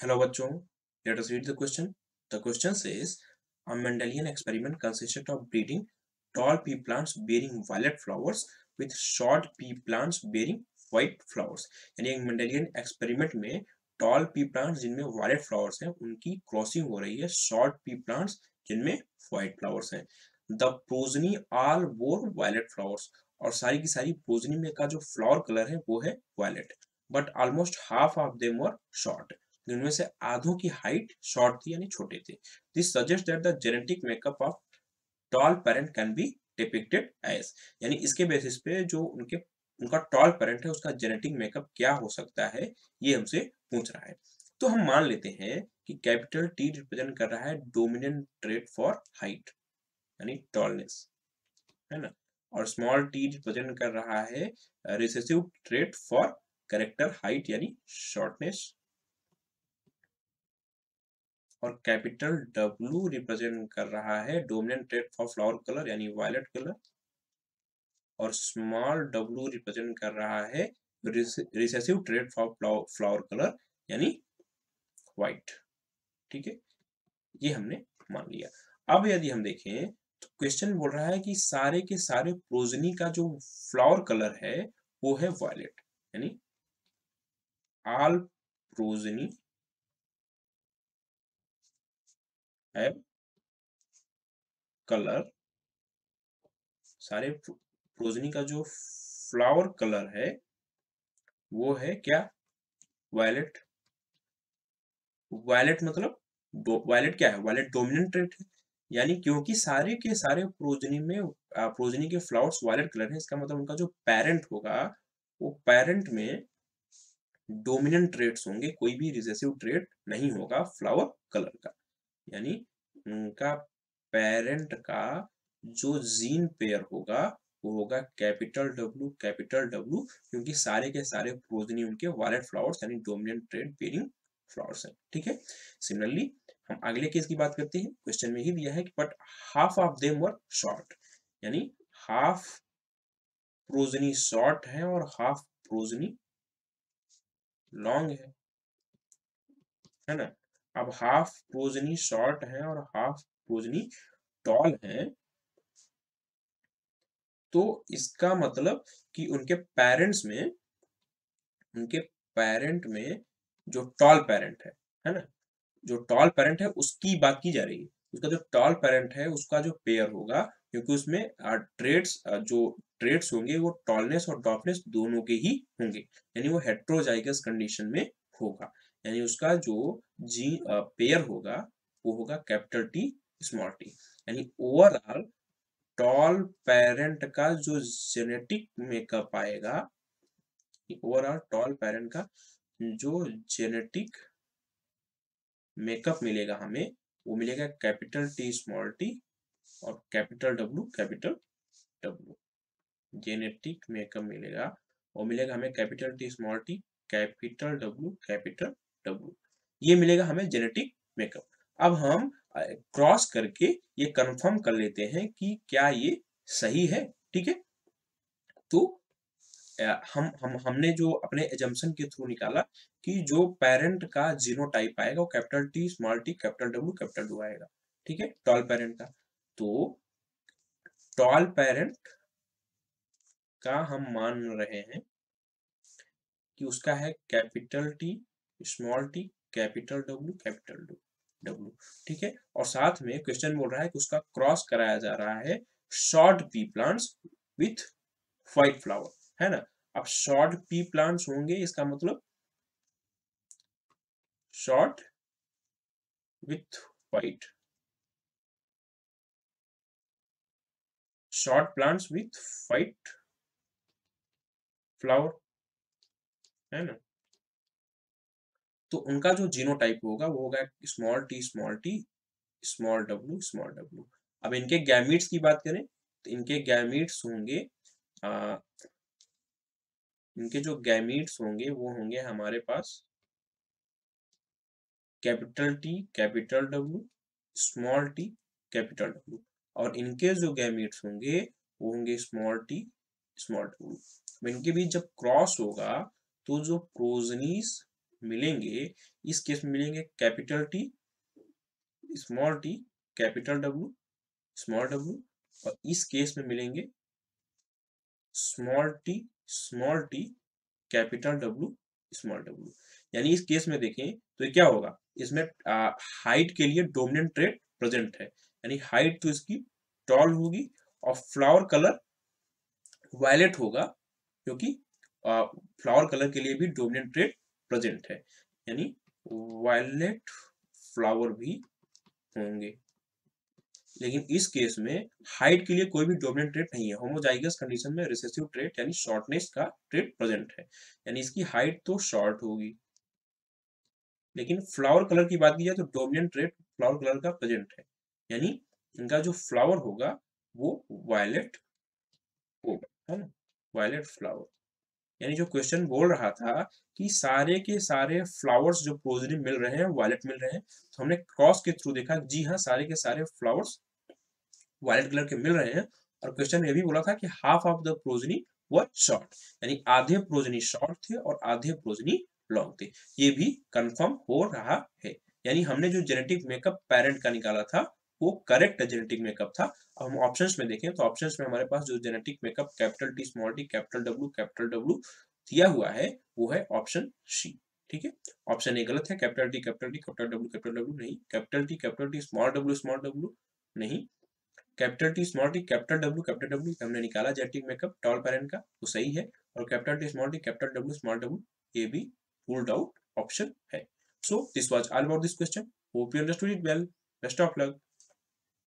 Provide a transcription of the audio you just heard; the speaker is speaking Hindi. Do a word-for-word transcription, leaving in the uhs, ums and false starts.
Hello बच्चों, let us read the question. The question says, a Mendelian experiment consisted of breeding tall pea plants bearing violet flowers with short pea plants bearing white flowers. यानी एक मेंडेलियन एक्सपेरिमेंट में टॉल पी प्लांट्स जिनमें वायलेट फ्लावर्स हैं उनकी क्रॉसिंग हो रही है शॉर्ट पी प्लांट्स जिनमें व्हाइट फ्लावर्स हैं. The progeny all bore violet flowers, और सारी की सारी प्रोजनी में का जो फ्लावर कलर है वो है violet, but almost half of them were short. जिनमें से आधों की हाइट शॉर्ट थी यानी छोटे थे. This suggest that the genetic makeup of tall parent can be depicted as, यानी इसके बेसिस पे जो उनके उनका टॉल पेरेंट है उसका जेनेटिक मेकअप क्या हो सकता है ये हमसे पूछ रहा है. तो हम मान लेते हैं कि कैपिटल टी रिप्रेजेंट कर रहा है डोमिनेंट ट्रेट फॉर हाइट यानी टॉलनेस, है ना, और स्मॉल टी रिप्रेजेंट कर रहा है recessive trait for character height यानी शॉर्टनेस, और कैपिटल डब्ल्यू रिप्रेजेंट कर रहा है dominant trait for flower colour यानी वायलेट कलर, और स्मॉल डब्ल्यू रिप्रेजेंट कर रहा है recessive trait for flower colour यानी व्हाइट. ठीक है, ये हमने मान लिया. अब यदि हम देखें तो क्वेश्चन बोल रहा है कि सारे के सारे प्रोजनी का जो फ्लावर कलर है वो है वायलेट, यानी ऑल प्रोजनी हैव कलर, सारे प्रोजनी का जो फ्लावर कलर है वो है क्या, वायलेट. वायलेट मतलब वायलेट क्या है, वायलेट डोमिनेंट ट्रेट है, यानी क्योंकि सारे के सारे प्रोजनी में प्रोजनी के फ्लावर्स वायलेट कलर है, इसका मतलब उनका जो पेरेंट होगा वो पेरेंट में डोमिनेंट ट्रेट्स होंगे, कोई भी रिसेसिव ट्रेट नहीं होगा फ्लावर कलर का. यानी उनका पेरेंट का जो जीन पेयर होगा वो होगा कैपिटल डब्ल्यू कैपिटल डब्ल्यू, क्योंकि सारे के सारे प्रोजनी उनके वायलेट फ्लावर्स यानी डोमिनेंट ट्रेट बेरिंग फ्लावर्स हैं. ठीक है, सिमिलरली हम अगले केस की बात करते हैं. क्वेश्चन में ही दिया है कि but half of them were short, यानी हाफ प्रोजनी शॉर्ट है और हाफ प्रोजनी लॉन्ग है है ना. अब हाफ प्रोजनी शॉर्ट है और हाफ प्रोजनी टॉल है, तो इसका मतलब कि उनके पेरेंट्स में उनके पेरेंट में जो टॉल पेरेंट है है ना, जो टॉल पेरेंट है उसकी बात की जा रही है. उसका जो टॉल पेरेंट है उसका जो पेयर होगा, क्योंकि उसमें ट्रेड्स जो ट्रेड्स होंगे वो टॉलनेस और डॉफनेस दोनों के ही होंगे, यानी वो हेट्रोजाइगस कंडीशन में होगा. यानी उसका जो जी पेयर होगा वो होगा कैपिटल टी स्मॉल टी. यानी ओवरऑल टॉल पेरेंट का जो जेनेटिक मेकअप आएगा, ओवरऑल टॉल पेरेंट का जो जेनेटिक मेकअप मिलेगा हमें वो मिलेगा कैपिटल टी स्मॉल टी और capital W capital W. Genetic makeup मिलेगा वो मिलेगा हमें capital T small T capital W capital W, ये मिलेगा हमें जेनेटिक मेकअप. अब हम क्रॉस करके ये कंफर्म कर लेते हैं कि क्या ये सही है. ठीक है, तो हम हम हमने जो अपने एजम्पशन के थ्रू निकाला कि जो पेरेंट का जीनोटाइप आएगा वो capital T small T capital W capital W आएगा. ठीक है, टॉल पेरेंट का. तो टॉल पेरेंट का हम मान रहे हैं कि उसका है capital T small T capital W capital W. ठीक है, और साथ में क्वेश्चन बोल रहा है कि उसका क्रॉस कराया जा रहा है short pea plants with white flower, है ना. अब शॉर्ट पी प्लांट्स होंगे इसका मतलब short with white, short plants with white flower, है ना. तो उनका जो जीनोटाइप होगा वो होगा small T small T small W small W. अब इनके गैमीट्स की बात करें तो इनके गैमीट्स होंगे आ, इनके जो गैमीट्स होंगे वो होंगे हमारे पास capital T capital W small T capital W, और इनके जो गैमीट्स होंगे वो होंगे स्मॉल टी स्मॉल डब्ल्यू. इनके बीच जब क्रॉस होगा तो जो प्रोजनीज मिलेंगे, इस केस में मिलेंगे capital T, small T, capital W, small W, और इस केस में मिलेंगे small T, small T, capital W, small W. यानी इस केस में देखें तो ये क्या होगा, इसमें हाइट के लिए डोमिनेंट ट्रेट प्रेजेंट है, यानी हाइट तो इसकी टॉल होगी, और फ्लावर कलर वायलेट होगा, क्योंकि फ्लावर कलर के लिए भी डोमिनेंट ट्रेट प्रेजेंट है, यानी वायलेट फ्लावर भी होंगे। लेकिन इस केस में हाइट के लिए कोई भी डोमिनेंट ट्रेट नहीं है, होमोजाइगस कंडीशन में रिसेसिव ट्रेट यानी शॉर्टनेस का ट्रेट प्रेजेंट है, यानी इसकी हाइट तो शॉर्ट होगी। लेकिन फ्लावर कलर की बात की जाए तो डोमिनेंट ट्रेट फ्लावर कलर का प्रेजेंट है, यानी इनका जो फ्लावर होगा वो वायलेट होगा, है ना, वायलेट फ्लावर। यानी जो क्वेश्चन बोल रहा था कि सारे के सारे फ्लावर्स जो प्रोजनी मिल रहे हैं वायलेट मिल रहे हैं, तो हमने क्रॉस के थ्रू देखा, जी हाँ, सारे के सारे फ्लावर्स वायलेट कलर के मिल रहे हैं। और क्वेश्चन ये भी बोला था कि half of the progeny were short, यानी आधे प्रोजनी शॉर्ट थे और आधे प्रोजनी लॉन्ग थे, ये भी कंफर्म हो रहा है। यानी हमने जो जेनेटिक मेकअप पेरेंट का निकाला था वो करेक्ट जेनेटिक मेकअप था। अब हम ऑप्शंस में देखें तो ऑप्शंस में हमारे पास जो genetic makeup capital T, small T, capital W, capital W दिया हुआ है वो है ऑप्शन सी। ठीक है, ऑप्शन ए गलत है, capital T capital T capital W capital W नहीं, capital T capital T small W small W नहीं, capital T small T capital W capital W हमने निकाला जेनेटिक मेकअप टॉल पेरेंट का, वो सही है, और capital T small T capital W small W ये भी रूल्ड आउट ऑप्शन है। So this was all about this question, hope you understood it well, best of luck.